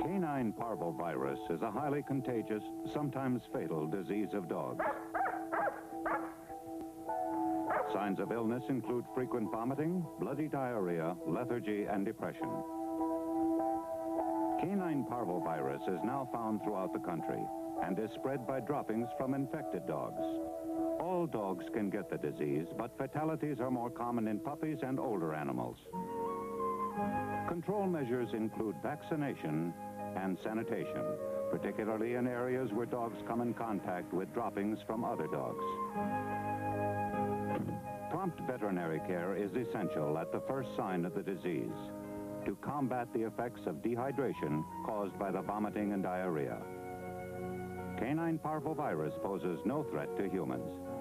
Canine Parvovirus is a highly contagious, sometimes fatal disease of dogs. Signs of illness include frequent vomiting, bloody diarrhea, lethargy, and depression. Canine Parvovirus is now found throughout the country and is spread by droppings from infected dogs. All dogs can get the disease, but fatalities are more common in puppies and older animals. Control measures include vaccination and sanitation, particularly in areas where dogs come in contact with droppings from other dogs. Prompt veterinary care is essential at the first sign of the disease to combat the effects of dehydration caused by the vomiting and diarrhea. Canine Parvovirus poses no threat to humans.